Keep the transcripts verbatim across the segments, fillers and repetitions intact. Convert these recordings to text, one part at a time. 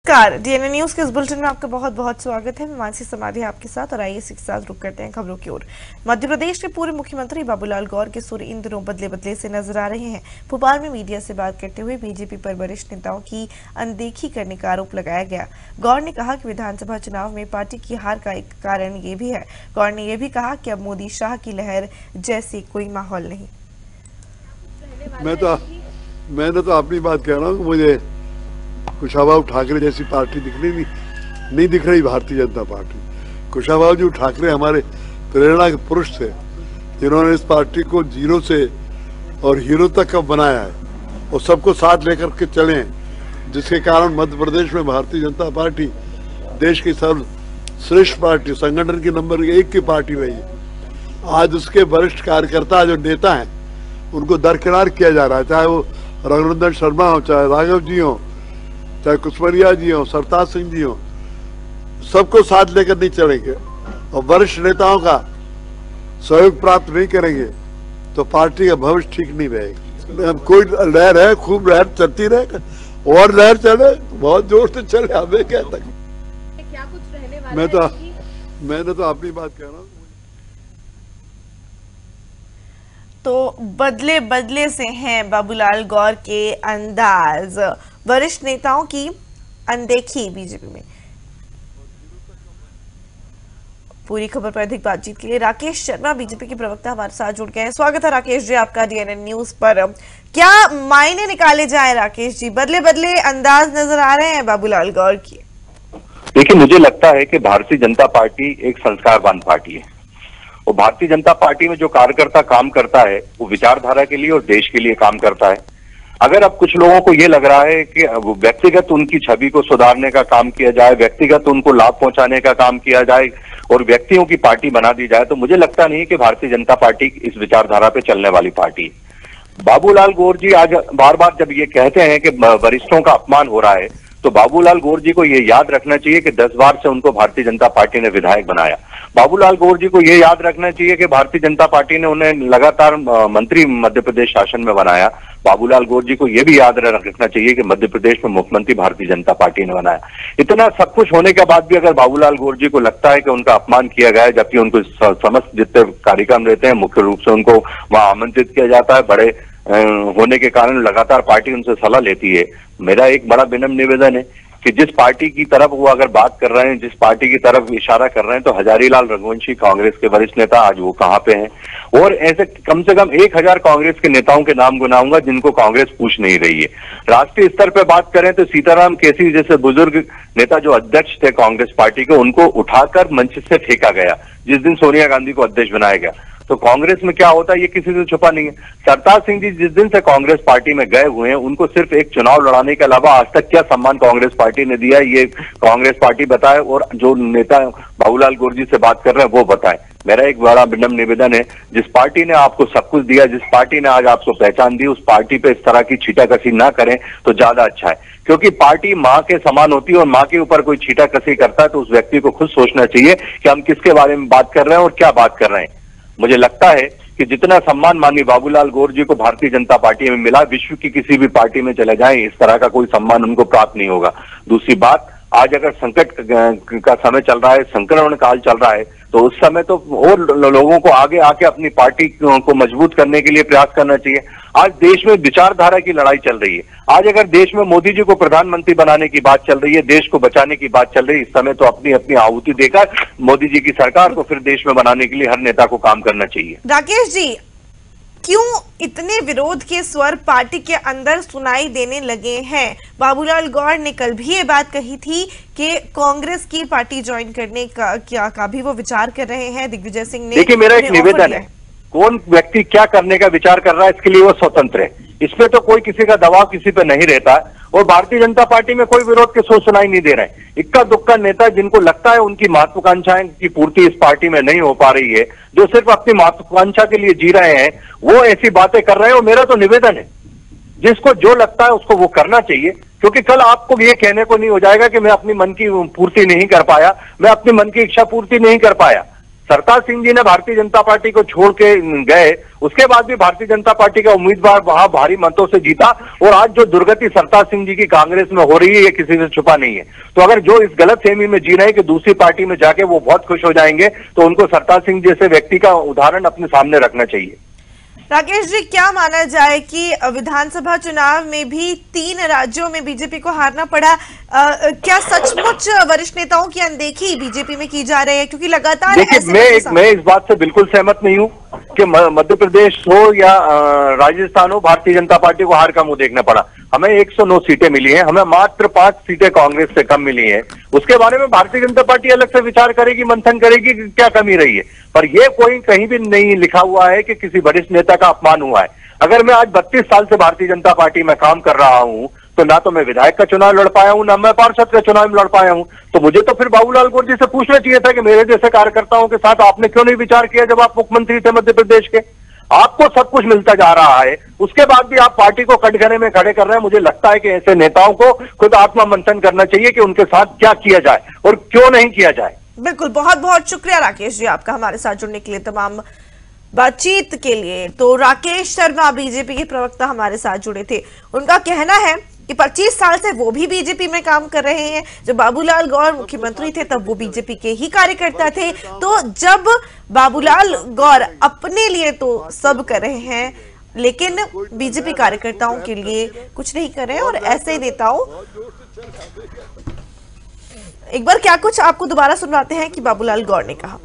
नमस्कार, DNA news के इस बुलेटिन में आपका बहुत बहुत स्वागत है। मैं मानसी समाधी आपके साथ और आइए इसी के साथ रुक करते हैं खबरों की ओर। मध्य प्रदेश के पूर्व मुख्यमंत्री बाबूलाल गौर के सुर इन दिनों बदले बदले से नजर आ रहे हैं। भोपाल में मीडिया से बात करते हुए बीजेपी पर वरिष्ठ नेताओं की अनदेखी करने का आरोप लगाया गया। गौर ने कहा कि विधानसभा चुनाव में पार्टी की हार का एक कारण ये भी है। गौर ने यह भी कहा कि अब मोदी शाह की लहर जैसी कोई माहौल नहीं। मैं तो मैंने तो अपनी बात कह रहा हूँ, मुझे कुशाभाऊ ठाकरे जैसी पार्टी दिख रही नहीं नहीं दिख रही भारतीय जनता पार्टी। कुशाभाऊ जी ठाकरे हमारे प्रेरणा के पुरुष थे, जिन्होंने इस पार्टी को जीरो से और हीरो तक का बनाया है और सबको साथ लेकर के चले हैं, जिसके कारण मध्य प्रदेश में भारतीय जनता पार्टी देश की सर्वश्रेष्ठ पार्टी, संगठन की नंबर एक की पार्टी रही है। आज उसके वरिष्ठ कार्यकर्ता जो नेता हैं उनको दरकिनार किया जा रहा है, चाहे वो रघुनंदन शर्मा हो, चाहे राघव जी हो, चाहे कुशमरिया जी हो, सरताज सिंह जी हो, सबको साथ लेकर नहीं चलेंगे और वरिष्ठ नेताओं का सहयोग प्राप्त नहीं करेंगे तो पार्टी का भविष्य ठीक नहीं रहेगा। कोई लहर है, खूब लहर चलती रहे और लहर चले, बहुत जोर से चले, हमें क्या तक। क्या कुछ रहने वाला मैं तो है? मैंने तो अपनी बात कह रहा हूँ। तो बदले बदले से हैं बाबूलाल गौर के अंदाज, वरिष्ठ नेताओं की अनदेखी बीजेपी में। पूरी खबर पर अधिक बातचीत के लिए राकेश शर्मा बीजेपी के प्रवक्ता हमारे साथ जुड़ गए हैं। स्वागत है राकेश जी आपका डीएनए न्यूज पर। क्या मायने निकाले जाए राकेश जी, बदले बदले अंदाज नजर आ रहे हैं बाबूलाल गौर की? देखिए, मुझे लगता है कि भारतीय जनता पार्टी एक संस्कारवान पार्टी है और भारतीय जनता पार्टी में जो कार्यकर्ता काम करता है वो विचारधारा के लिए और देश के लिए काम करता है। अगर अब कुछ लोगों को ये लग रहा है कि व्यक्तिगत उनकी छवि को सुधारने का काम किया जाए, व्यक्तिगत उनको लाभ पहुंचाने का काम किया जाए और व्यक्तियों की पार्टी बना दी जाए, तो मुझे लगता नहीं कि भारतीय जनता पार्टी इस विचारधारा पे चलने वाली पार्टी है। बाबूलाल गौर जी आज बार बार जब ये कहते हैं कि वरिष्ठों का अपमान हो रहा है, तो बाबूलाल गौर जी को ये याद रखना चाहिए कि दस बार से उनको भारतीय जनता पार्टी ने विधायक बनाया। बाबूलाल गौर जी को ये याद रखना चाहिए कि भारतीय जनता पार्टी ने उन्हें लगातार मंत्री मध्य प्रदेश शासन में बनाया। बाबूलाल गौर जी को यह भी याद रखना चाहिए कि मध्य प्रदेश में मुख्यमंत्री भारतीय जनता पार्टी ने बनाया। इतना सब कुछ होने के बाद भी अगर बाबूलाल गौर जी को लगता है कि उनका अपमान किया गया है, जबकि उनको समस्त जितने कार्यक्रम रहते हैं मुख्य रूप से उनको वहां आमंत्रित किया जाता है, बड़े होने के कारण लगातार पार्टी उनसे सलाह लेती है। मेरा एक बड़ा विनम्र निवेदन है कि जिस पार्टी की तरफ वो अगर बात कर रहे हैं, जिस पार्टी की तरफ इशारा कर रहे हैं, तो हजारीलाल रघुवंशी कांग्रेस के वरिष्ठ नेता आज वो कहाँ पे हैं? और ऐसे कम से कम एक हजार कांग्रेस के नेताओं के नाम गिनाऊंगा जिनको कांग्रेस पूछ नहीं रही है। राष्ट्रीय स्तर पे बात करें तो सीताराम केसी जैसे बुजुर्ग नेता जो अध्यक्ष थे कांग्रेस पार्टी के, उनको उठाकर मंच से फेंका गया जिस दिन सोनिया गांधी को अध्यक्ष बनाया गया। तो कांग्रेस में क्या होता है ये किसी से छुपा नहीं है। सरताज सिंह जी जिस दिन से कांग्रेस पार्टी में गए हुए हैं, उनको सिर्फ एक चुनाव लड़ाने के अलावा आज तक क्या सम्मान कांग्रेस पार्टी ने दिया है, ये कांग्रेस पार्टी बताए और जो नेता बाबूलाल गौर जी से बात कर रहे हैं वो बताए। मेरा एक बड़ा विनम्र निवेदन है, जिस पार्टी ने आपको सब कुछ दिया, जिस पार्टी ने आज आपको पहचान दी, उस पार्टी पे इस तरह की छीटाकसी ना करें तो ज्यादा अच्छा है। क्योंकि पार्टी माँ के समान होती है और माँ के ऊपर कोई छीटाकसी करता है तो उस व्यक्ति को खुद सोचना चाहिए कि हम किसके बारे में बात कर रहे हैं और क्या बात कर रहे हैं। मुझे लगता है कि जितना सम्मान माननीय बाबूलाल गौर जी को भारतीय जनता पार्टी में मिला, विश्व की किसी भी पार्टी में चले जाएं इस तरह का कोई सम्मान उनको प्राप्त नहीं होगा। दूसरी बात, आज अगर संकट का समय चल रहा है, संक्रमण काल चल रहा है, तो उस समय तो और लोगों को आगे आके अपनी पार्टी को मजबूत करने के लिए प्रयास करना चाहिए। आज देश में विचारधारा की लड़ाई चल रही है। आज अगर देश में मोदी जी को प्रधानमंत्री बनाने की बात चल रही है, देश को बचाने की बात चल रही है, इस समय तो अपनी अपनी आहुति देकर मोदी जी की सरकार को फिर देश में बनाने के लिए हर नेता को काम करना चाहिए। राकेश जी, क्यों इतने विरोध के स्वर पार्टी के अंदर सुनाई देने लगे हैं? बाबूलाल गौर ने कल भी ये बात कही थी कि कांग्रेस की पार्टी ज्वाइन करने का क्या का भी वो विचार कर रहे हैं। दिग्विजय सिंह ने, देखिए मेरा एक निवेदन है, कौन व्यक्ति क्या करने का विचार कर रहा है इसके लिए वो स्वतंत्र है, इसमें तो कोई किसी का दबाव किसी पे नहीं रहता है। और भारतीय जनता पार्टी में कोई विरोध के सोच सुनाई नहीं दे रहे हैं। इक्का दुक्का नेता जिनको लगता है उनकी महत्वाकांक्षाएं की पूर्ति इस पार्टी में नहीं हो पा रही है, जो सिर्फ अपनी महत्वाकांक्षा के लिए जी रहे हैं, वो ऐसी बातें कर रहे हैं। और मेरा तो निवेदन है, जिसको जो लगता है उसको वो करना चाहिए, क्योंकि कल आपको ये कहने को नहीं हो जाएगा कि मैं अपनी मन की पूर्ति नहीं कर पाया, मैं अपनी मन की इच्छा पूर्ति नहीं कर पाया। सरताज सिंह जी ने भारतीय जनता पार्टी को छोड़ के गए, उसके बाद भी भारतीय जनता पार्टी का उम्मीदवार वहां भारी मतों से जीता, और आज जो दुर्गति सरताज सिंह जी की कांग्रेस में हो रही है ये किसी से छुपा नहीं है। तो अगर जो इस गलत फहमी में जी रहे हैं कि दूसरी पार्टी में जाके वो बहुत खुश हो जाएंगे, तो उनको सरताज सिंह जैसे व्यक्ति का उदाहरण अपने सामने रखना चाहिए। राकेश जी, क्या माना जाए कि विधानसभा चुनाव में भी तीन राज्यों में बीजेपी को हारना पड़ा, आ, क्या सचमुच वरिष्ठ नेताओं की अनदेखी बीजेपी में की जा रही है? क्योंकि लगातार देखिए, मैं एक, मैं इस बात से बिल्कुल सहमत नहीं हूं कि मध्य प्रदेश हो या राजस्थान हो, भारतीय जनता पार्टी को हार का मुंह देखना पड़ा। हमें एक सौ नौ सीटें मिली हैं, हमें मात्र पांच सीटें कांग्रेस से कम मिली हैं। उसके बारे में भारतीय जनता पार्टी अलग से विचार करेगी, मंथन करेगी कि क्या कमी रही है, पर यह कोई कहीं भी नहीं लिखा हुआ है कि किसी वरिष्ठ नेता का अपमान हुआ है। अगर मैं आज बत्तीस साल से भारतीय जनता पार्टी में काम कर रहा हूं, तो ना तो मैं विधायक का चुनाव लड़ पाया हूं, ना मैं पार्षद का चुनाव लड़ पाया हूं, तो मुझे तो फिर बाबूलाल गौर जी से पूछना चाहिए था कि मेरे जैसे कार्यकर्ताओं के साथ आपने क्यों नहीं विचार किया जब आप मुख्यमंत्री थे मध्य प्रदेश के। आपको सब कुछ मिलता जा रहा है, उसके बाद भी आप पार्टी को कटघरे में खड़े कर रहे हैं। मुझे लगता है कि ऐसे नेताओं को खुद आत्मा मंथन करना चाहिए कि उनके साथ क्या किया जाए और क्यों नहीं किया जाए। बिल्कुल, बहुत बहुत शुक्रिया राकेश जी आपका हमारे साथ जुड़ने के लिए, तमाम बातचीत के लिए। तो राकेश शर्मा बीजेपी के प्रवक्ता हमारे साथ जुड़े थे। उनका कहना है कि पच्चीस साल से वो भी बीजेपी में काम कर रहे हैं। जब बाबूलाल गौर मुख्यमंत्री थे तब वो बीजेपी के ही कार्यकर्ता थे। तो जब बाबूलाल गौर अपने लिए तो सब कर रहे हैं, लेकिन बीजेपी कार्यकर्ताओं के लिए कुछ नहीं कर रहे हैं, और ऐसे नेताओं, एक बार क्या कुछ आपको दोबारा सुनवाते हैं कि बाबूलाल गौर ने कहा।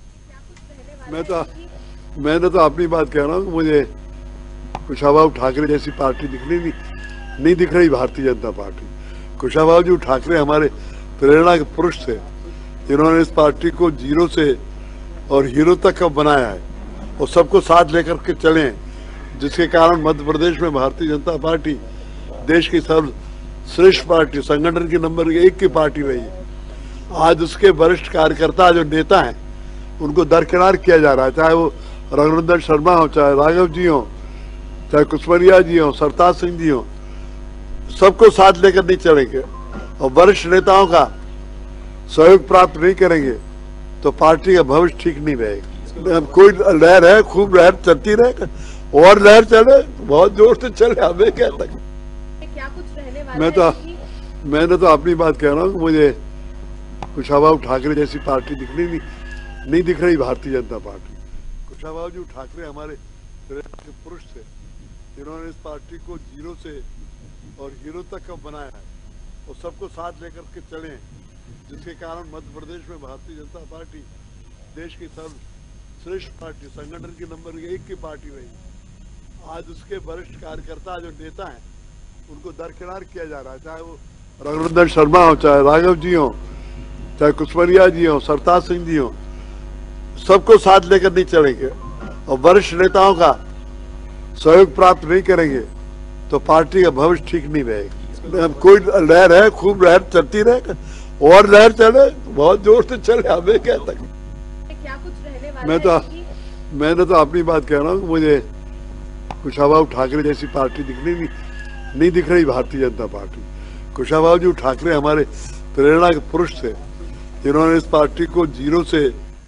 मैं तो मैंने तो अपनी बात कह रहा हूँ, मुझे कुशाभाऊ ठाकरे जैसी पार्टी दिखनी नहीं नहीं दिख रही भारतीय जनता पार्टी। कुशाभाऊ जी ठाकरे हमारे प्रेरणा के पुरुष थे, जिन्होंने इस पार्टी को जीरो से और हीरो तक का बनाया है और सबको साथ लेकर के चले हैं, जिसके कारण मध्य प्रदेश में भारतीय जनता पार्टी देश की सर्वश्रेष्ठ पार्टी, संगठन की नंबर एक की पार्टी रही है। आज उसके वरिष्ठ कार्यकर्ता जो नेता हैं उनको दरकिनार किया जा रहा है, चाहे वो रघुनंदन शर्मा हो, चाहे राघव जी हो, चाहे कुशवाहा जी हो, सरताज सिंह जी हो, सबको साथ लेकर नहीं चलेंगे और वरिष्ठ नेताओं का सहयोग प्राप्त नहीं करेंगे तो पार्टी का भविष्य ठीक नहीं रहेगा। कोई लहर है, खूब लहर चलती रहे और लहर चले, बहुत जोर से चले, हमें क्या तक। क्या कुछ रहने वाला मैं तो है? मैंने तो अपनी बात कह रहा हूँ, मुझे कुशाभाऊ ठाकरे जैसी पार्टी दिखनी नहीं नहीं दिख रही भारतीय जनता पार्टी। कुशाभाऊ जी ठाकरे हमारे प्रेरणा के पुरुष थे, जिन्होंने इस पार्टी को जीरो से और हीरो तक का बनाया है और सबको साथ लेकर के चले हैं, जिसके कारण मध्य प्रदेश में भारतीय जनता पार्टी देश की सर्वश्रेष्ठ पार्टी, संगठन की नंबर एक की पार्टी रही। आज उसके वरिष्ठ कार्यकर्ता जो नेता हैं उनको दरकिनार किया जा रहा है, चाहे वो रघुनंदन शर्मा हो, चाहे राघव जी हो, चाहे कुशवाहा जी हो, सरताज सिंह जी हो, सबको साथ लेकर नहीं चलेंगे और वरिष्ठ नेताओं का सहयोग प्राप्त नहीं करेंगे तो पार्टी का भविष्य ठीक नहीं रहेगा। कोई लहर है, खूब लहर चलती रहे और लहर चले, बहुत जोर से चले, हमें क्या तक। क्या कुछ रहने वाला मैं तो है? मैंने तो अपनी बात कह रहा हूँ, मुझे कुशाभाऊ ठाकरे जैसी पार्टी दिखनी नहीं नहीं दिख रही भारतीय जनता पार्टी। कुशाभाऊ जी ठाकरे हमारे प्रेरणा के पुरुष थे, जिन्होंने इस पार्टी को जीरो से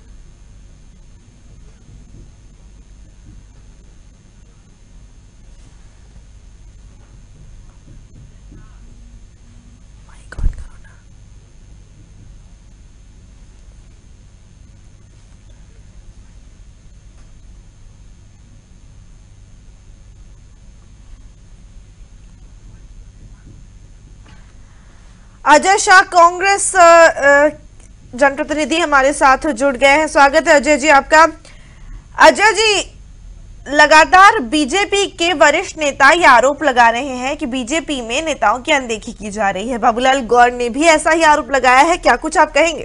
अजय शाह कांग्रेस जनप्रतिनिधि हमारे साथ जुड़ गए हैं। स्वागत है अजय जी आपका। अजय जी, लगातार बीजेपी के वरिष्ठ नेता ये आरोप लगा रहे हैं कि बीजेपी में नेताओं की अनदेखी की जा रही है। बाबूलाल गौर ने भी ऐसा ही आरोप लगाया है, क्या कुछ आप कहेंगे?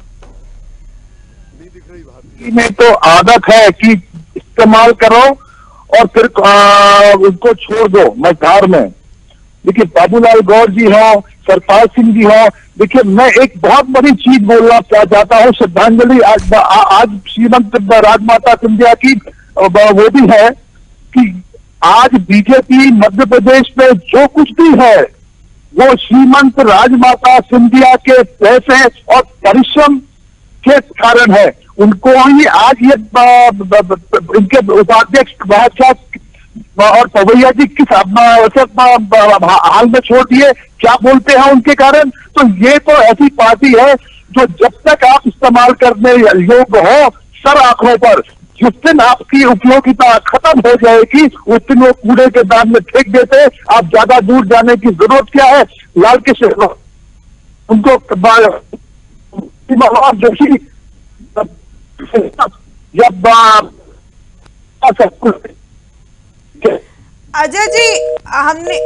में तो आदत है कि इस्तेमाल करो और फिर उसको छोड़ दो मझधार में। देखिए, बाबूलाल गौर जी हो, सरताज सिंह जी हो, देखिए मैं एक बहुत बड़ी चीज बोलना चाहता हूँ। श्रद्धांजलि आज, आज श्रीमंत राजमाता सिंधिया की वो भी है कि आज बीजेपी मध्य प्रदेश में जो कुछ भी है वो श्रीमंत राजमाता सिंधिया के पैसे और परिश्रम के कारण है। उनको ही आज ये ब- ब- ब- इनके उपाध्यक्ष बादशाह और पवैया जी किस हाल में छोड़ दिए, क्या बोलते हैं उनके कारण। तो ये तो ऐसी पार्टी है जो जब तक आप इस्तेमाल करने योग्य हो सर आंखों पर, जिस दिन आपकी उपयोगिता खत्म हो जाएगी उस दिन वो कूड़े के दान में फेंक देते। आप ज्यादा दूर जाने की जरूरत क्या है। लाल कृष्ण उनको जोशी जब अजय जी, हमने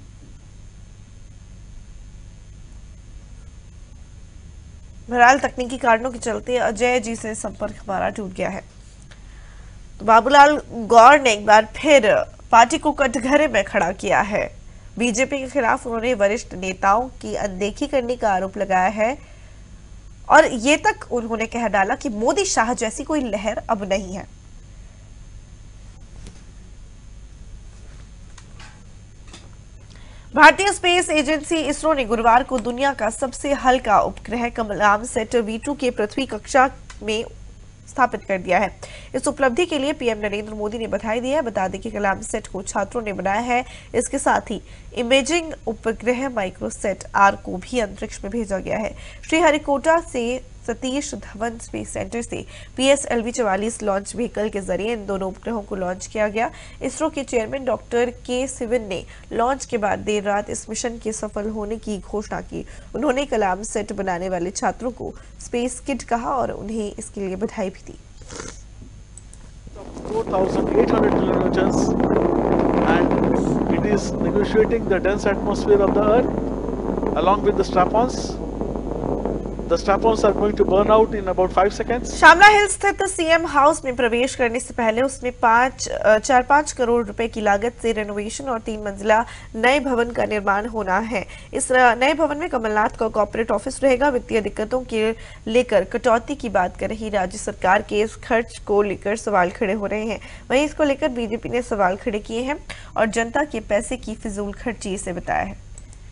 बहरहाल तकनीकी कारणों के चलते अजय जी से संपर्क हमारा टूट गया है। तो बाबूलाल गौर ने एक बार फिर पार्टी को कटघरे में खड़ा किया है। बीजेपी के खिलाफ उन्होंने वरिष्ठ नेताओं की अनदेखी करने का आरोप लगाया है और ये तक उन्होंने कह डाला कि मोदी शाह जैसी कोई लहर अब नहीं है। भारतीय स्पेस एजेंसी इसरो ने गुरुवार को दुनिया का सबसे हल्का उपग्रह कमलाम सेट वी टू के पृथ्वी कक्षा में स्थापित कर दिया है। इस उपलब्धि के लिए पीएम नरेंद्र मोदी ने बधाई दी है। बता दें कि कलाम सेट को छात्रों ने बनाया है। इसके साथ ही इमेजिंग उपग्रह माइक्रोसेट आर को भी अंतरिक्ष में भेजा गया है। श्रीहरिकोटा से सतीश धवन स्पेस सेंटर से पी एस एल वी चवालीस लॉन्च व्हीकल के जरिए इन दोनों उपग्रहों को लॉन्च किया गया। इसरो के चेयरमैन डॉक्टर के सिवन ने लॉन्च के बाद देर रात इस मिशन के सफल होने की घोषणा की। उन्होंने कलाम सेट बनाने वाले छात्रों को स्पेस किड कहा और उन्हें इसके लिए बधाई भी दी। four thousand eight hundred kilonewtons and it is negotiating the dense atmosphere of the earth along with the strap-ons. The strap-ons are going to burn out in about five seconds. Shamla हिल स्थित CM house में प्रवेश करने से पहले उसमें पाँच चार पाँच करोड़ रुपए की लागत से रेनोवेशन और तीन मंजिला नए भवन का निर्माण होना है। इस नए भवन में कमलनाथ का कॉर्पोरेट ऑफिस रहेगा। वित्तीय दिक्कतों के लेकर कटौती की बात कर रही राज्य सरकार के इस खर्च को लेकर सवाल खड़े हो रहे हैं। वहीं इसको लेकर बीजेपी ने सवाल खड़े किए हैं और जनता के पैसे की फिजूल खर्ची इसे बताया है।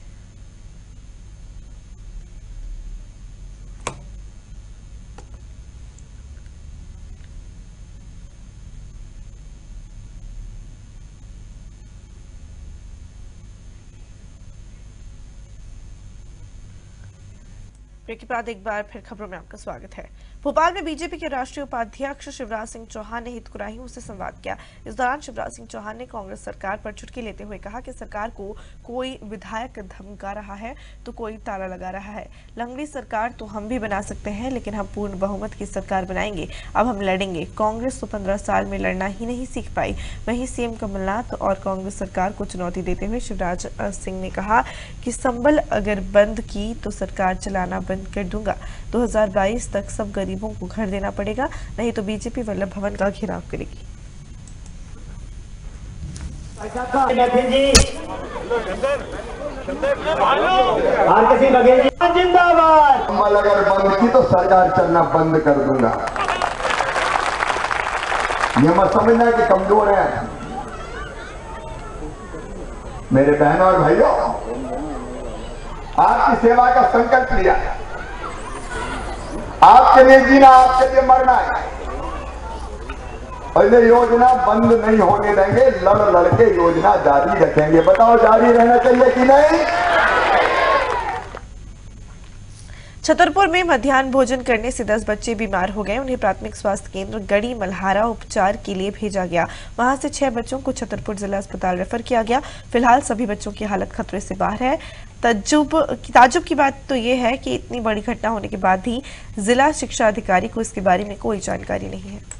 के बाद एक बार फिर खबरों में आपका स्वागत है। भोपाल में बीजेपी के राष्ट्रीय उपाध्यक्ष शिवराज सिंह चौहान ने हितग्राहियों से संवाद किया। इस दौरान शिवराज सिंह चौहान ने कांग्रेस सरकार पर चुटकी लेते हुए कहा कि सरकार को कोई विधायक धमका रहा है तो कोई ताला लगा रहा है। लंगड़ी सरकार तो हम भी बना सकते हैं, लेकिन हम पूर्ण बहुमत की सरकार बनाएंगे। अब हम लड़ेंगे। कांग्रेस तो पंद्रह साल में लड़ना ही नहीं सीख पाई। वहीं सीएम कमलनाथ और कांग्रेस सरकार को चुनौती देते हुए शिवराज सिंह ने कहा कि संबल अगर बंद की तो सरकार चलाना बंद कर दूंगा। दो हज़ार बाईस तक सब गरीबों को घर देना पड़ेगा, नहीं तो बीजेपी वल्लभ भवन का घेराव करेगी। जिंदाबाद। संबल अगर बंद की तो सरकार चलना बंद कर दूंगा। ये मत समझना कि कमजोर है। मेरे बहनों और भाइयों, आपकी सेवा का संकल्प लिया, आपके लिए जीना, आपके लिए मरना है। और ये योजना बंद नहीं होने देंगे, लड़ लड़के योजना जारी रखेंगे। बताओ जारी रहना चाहिए कि नहीं? छतरपुर में मध्याह्न भोजन करने से दस बच्चे बीमार हो गए। उन्हें प्राथमिक स्वास्थ्य केंद्र गड़ी मल्हारा उपचार के लिए भेजा गया। वहां से छह बच्चों को छतरपुर जिला अस्पताल रेफर किया गया। फिलहाल सभी बच्चों की हालत खतरे से बाहर है। ताज्जुब ताज्जुब की बात तो ये है कि इतनी बड़ी घटना होने के बाद भी जिला शिक्षा अधिकारी को इसके बारे में कोई जानकारी नहीं है।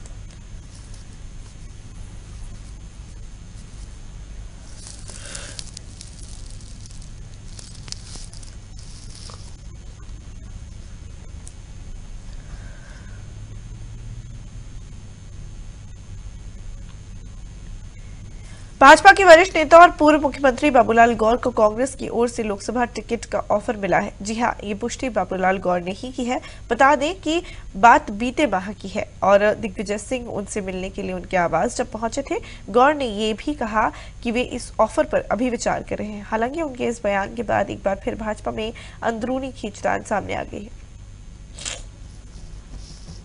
भाजपा के वरिष्ठ नेता और पूर्व मुख्यमंत्री बाबूलाल गौर को कांग्रेस की ओर से लोकसभा टिकट का ऑफर मिला है। जी हां, ये पुष्टि बाबूलाल गौर ने ही की है। बता दें कि बात बीते माह की है और दिग्विजय सिंह उनसे मिलने के लिए उनके आवास जब पहुंचे थे, गौर ने ये भी कहा कि वे इस ऑफर पर अभी विचार कर रहे हैं। हालांकि उनके इस बयान के बाद एक बार फिर भाजपा में अंदरूनी खींचतान सामने आ गई है।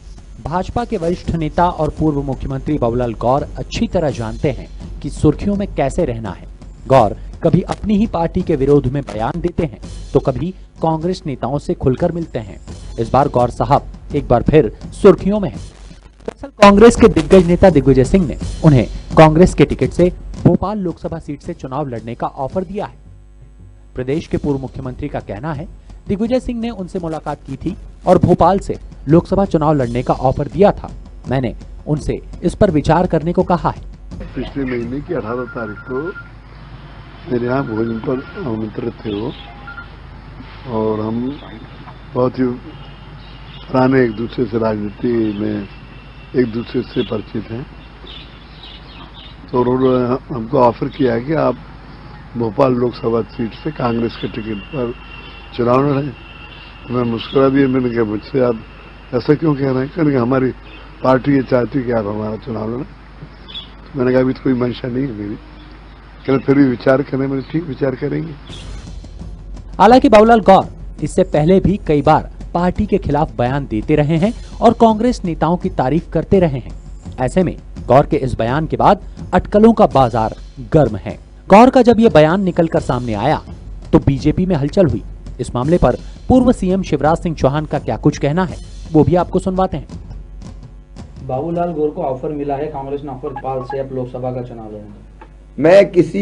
भाजपा के वरिष्ठ नेता और पूर्व मुख्यमंत्री बाबूलाल गौर अच्छी तरह जानते हैं कि सुर्खियों में कैसे रहना है। गौर कभी अपनी ही पार्टी के विरोध में बयान देते हैं तो कभी कांग्रेस नेताओं से खुलकर मिलते हैं। इस बार गौर साहब एक बार फिर सुर्खियों में हैं। दरअसल कांग्रेस के दिग्गज नेता दिग्विजय सिंह ने उन्हें कांग्रेस के टिकट से भोपाल लोकसभा सीट से चुनाव लड़ने का ऑफर दिया है। प्रदेश के पूर्व मुख्यमंत्री का कहना है दिग्विजय सिंह ने उनसे मुलाकात की थी और भोपाल से लोकसभा चुनाव लड़ने का ऑफर दिया था। मैंने उनसे इस पर विचार करने को कहा है। पिछले महीने की अठारह तारीख को मेरे यहाँ भोजन पर आमंत्रित थे वो, और हम बहुत ही पुराने एक दूसरे से राजनीति में एक दूसरे से परिचित हैं। तो उन्होंने हमको ऑफर किया है कि आप भोपाल लोकसभा सीट से कांग्रेस के टिकट पर चुनाव लड़ें। मैं मुस्कुरा दिया, मैंने कहा मुझसे आप ऐसा क्यों कह रहे हैं? क्योंकि हमारी पार्टी ये चाहती कि आप हमारा चुनाव लड़ें। तो मैंने कहा अभी तो कोई मंशा नहीं है मेरी, कहते फिर भी विचार करें। मैंने ठीक विचार करेंगे। हालांकि बाबूलाल गौर इससे पहले भी कई बार पार्टी के खिलाफ बयान देते रहे हैं और कांग्रेस नेताओं की तारीफ करते रहे हैं। ऐसे में गौर के इस बयान के बाद अटकलों का बाजार गर्म है। गौर का जब ये बयान निकलकर सामने आया तो बीजेपी में हलचल हुई। इस मामले पर पूर्व सीएम शिवराज सिंह चौहान का क्या कुछ कहना है वो भी आपको सुनवाते हैं। बाबूलाल गौर को ऑफर मिला है, कांग्रेस ने ऑफर पाल से अब लोकसभा का चुनाव लड़ेंगे। मैं किसी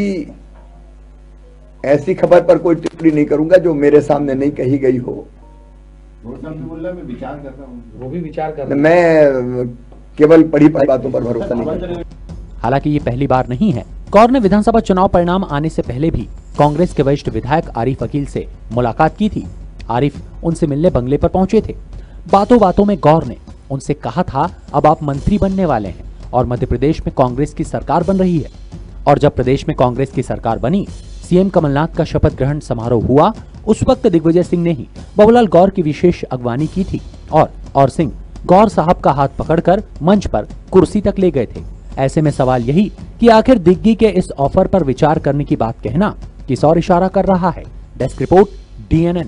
ऐसी खबर पर कोई टिप्पणी नहीं करूंगा जो मेरे सामने नहीं कही गई हो। मैं विचार कर रहा हूं, वो भी विचार कर रहा हूं। मैं केवल पढ़ी पढ़ी बातों पर भरोसा नहीं करता। हालांकि ये पहली बार नहीं है। गौर ने विधानसभा चुनाव परिणाम आने से पहले भी कांग्रेस के वरिष्ठ विधायक आरिफ अकील से मुलाकात की थी। आरिफ उनसे मिलने बंगले पर पहुंचे थे। बातों बातों में गौर ने उनसे कहा था अब आप मंत्री बनने वाले हैं और मध्य प्रदेश में कांग्रेस की सरकार बन रही है। और जब प्रदेश में कांग्रेस की सरकार बनी, सीएम कमलनाथ का शपथ ग्रहण समारोह हुआ, उस वक्त दिग्विजय सिंह ने ही बाबूलाल गौर की विशेष अगवानी की थी और और सिंह गौर साहब का हाथ पकड़कर मंच पर कुर्सी तक ले गए थे। ऐसे में सवाल यही कि आखिर दिग्गी के इस ऑफर पर विचार करने की बात कहना किस और इशारा कर रहा है। Desk report DNN.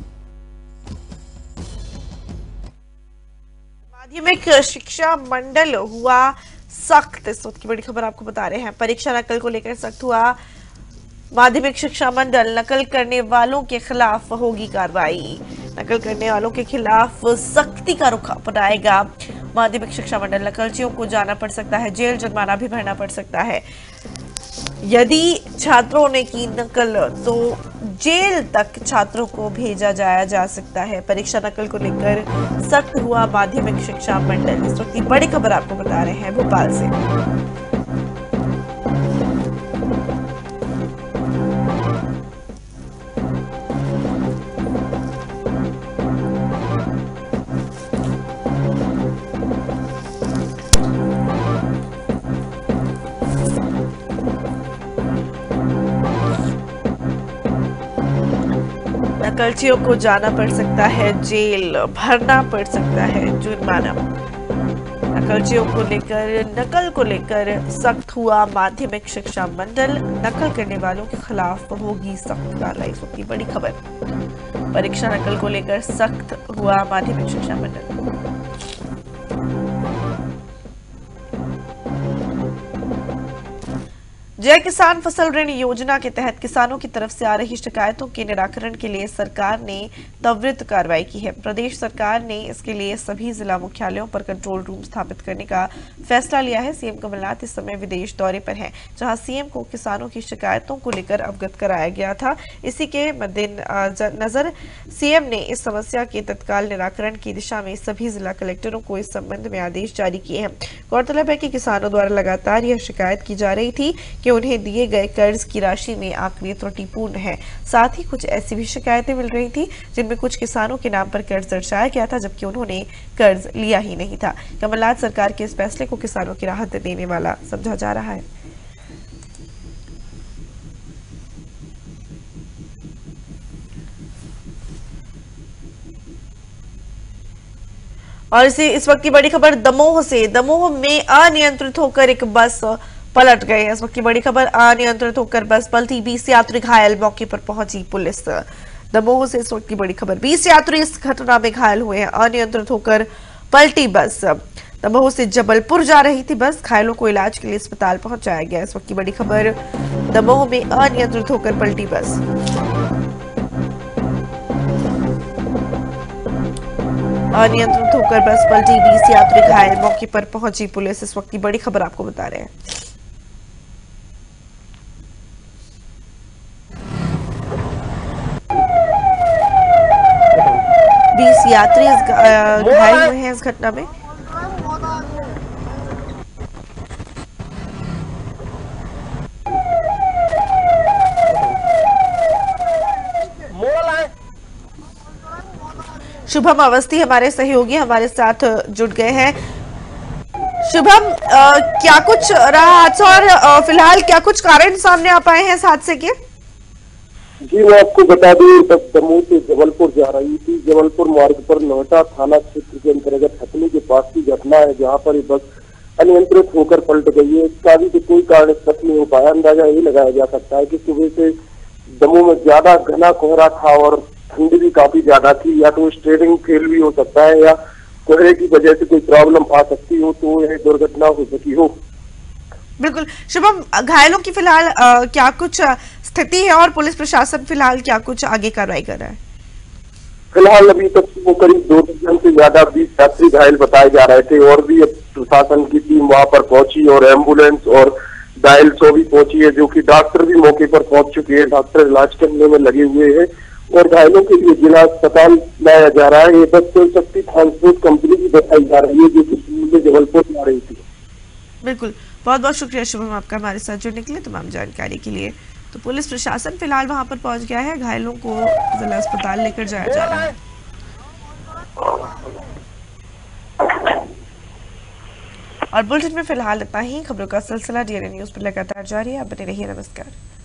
माध्यमिक शिक्षा मंडल हुआ सख्त। इस वक्त की बड़ी खबर आपको बता रहे हैं। परीक्षा नकल को लेकर सख्त हुआ माध्यमिक शिक्षा मंडल। नकल करने वालों के खिलाफ होगी कार्रवाई। नकल करने वालों के खिलाफ सख्ती का रुख अपनाएगा माध्यमिक शिक्षा मंडल। नकलचियों को जाना पड़ सकता है जेल, जुर्माना भी भरना पड़ सकता है। यदि छात्रों ने की नकल तो जेल तक छात्रों को भेजा जाया जा सकता है। परीक्षा नकल को लेकर सख्त हुआ माध्यमिक शिक्षा मंडल। इस वक्त की बड़ी खबर आपको बता रहे हैं भोपाल से। नकलचियों को जाना पड़ सकता है जेल, भरना पड़ सकता है जुर्माना। नकलचियों को लेकर नकल को लेकर सख्त हुआ माध्यमिक शिक्षा मंडल। नकल करने वालों के खिलाफ होगी सख्त कार्रवाई। इसकी बड़ी खबर। परीक्षा नकल को लेकर सख्त हुआ माध्यमिक शिक्षा मंडल। जय किसान फसल ऋण योजना के तहत किसानों की तरफ से आ रही शिकायतों के निराकरण के लिए सरकार ने त्वरित कार्रवाई की है। प्रदेश सरकार ने इसके लिए सभी जिला मुख्यालयों पर कंट्रोल रूम स्थापित करने का फैसला लिया है। सीएम कमलनाथ इस समय विदेश दौरे पर हैं, जहां सीएम को किसानों की शिकायतों को लेकर अवगत कराया गया था। इसी के मद्देनजर सीएम ने इस समस्या के तत्काल निराकरण की दिशा में सभी जिला कलेक्टरों को इस संबंध में आदेश जारी किए हैं। गौरतलब है कि किसानों द्वारा लगातार यह शिकायत की जा रही थी कि उन्हें दिए गए कर्ज की राशि में आंकड़े त्रुटिपूर्ण है। साथ ही कुछ ऐसी भी शिकायतें मिल रही थी जिनमें कुछ किसानों के नाम पर कर्ज दर्शाया गया था, जबकि उन्होंने कर्ज लिया ही नहीं था। कमलनाथ सरकार के इस फैसले को किसानों की राहत देने वाला समझा जा रहा है। और इसी इस वक्त की बड़ी खबर दमोह से। दमोह में अनियंत्रित होकर एक बस पलट गए। इस वक्त की बड़ी खबर। अनियंत्रित होकर बस पलटी, बीस यात्री घायल, मौके पर पहुंची पुलिस। दमोह से इस वक्त की बड़ी खबर। बीस यात्री इस घटना में घायल हुए हैं। अनियंत्रित होकर पलटी बस। दमोह से जबलपुर जा रही थी बस, घायलों को इलाज के लिए अस्पताल पहुंचाया गया। इस वक्त की बड़ी खबर, दमोह में अनियंत्रित होकर पलटी बस। अनियंत्रित होकर बस पलटी, बीस यात्री घायल, मौके पर पहुंची पुलिस। इस वक्त की बड़ी खबर आपको बता रहे हैं। बीस यात्री घायल हुए हैं इस घटना में। शुभम अवस्थी हमारे सहयोगी हमारे साथ जुड़ गए हैं। शुभम, क्या कुछ रहा हादसा और फिलहाल क्या कुछ कारण सामने आ पाए हैं इस हादसे के? जी मैं आपको बता दूं, तब दमोह से जबलपुर जा रही थी। जबलपुर मार्ग पर नोएडा थाना क्षेत्र के अंतर्गत हथनी के पास की घटना है, जहां पर ये बस अनियंत्रित होकर पलट गई है। इसका भी तो कोई कारण स्पष्ट नहीं हो पाया। अंदाजा ये लगाया जा सकता है कि सुबह से दमोह में ज्यादा घना कोहरा था और ठंडी भी काफी ज्यादा थी, या तो स्टीयरिंग फेल भी हो सकता है या कोहरे की वजह से कोई प्रॉब्लम आ सकती हो, तो यह दुर्घटना हो सकी हो। बिल्कुल शुभम, घायलों की फिलहाल क्या कुछ स्थिति है और पुलिस प्रशासन फिलहाल क्या कुछ आगे कार्रवाई कर रहा है? फिलहाल अभी तक वो करीब दो दर्जन से ज्यादा बीस यात्री घायल बताए जा रहे थे, और भी प्रशासन की टीम वहां पर पहुंची और एम्बुलेंस और डायल सौ भी पहुंची है, जो कि डॉक्टर भी मौके पर पहुंच चुके हैं। डॉक्टर इलाज करने में लगे हुए हैं और घायलों के लिए जिला अस्पताल लाया जा रहा है। ये बस शक्ति ट्रांसपोर्ट कंपनी की बताई जा रही है, जो कि जबलपुर जा रही थी। बिल्कुल, बहुत बहुत शुक्रिया शुभम आपका हमारे साथ जुड़ने के लिए, तमाम जानकारी के लिए। तो पुलिस प्रशासन फिलहाल वहां पर पहुंच गया है, घायलों को जिला अस्पताल लेकर जाया जा रहा है। और बुलेटिन में फिलहाल इतना ही। खबरों का सिलसिला डीएनए न्यूज पर लगातार जारी है। आप बने रहिए। नमस्कार।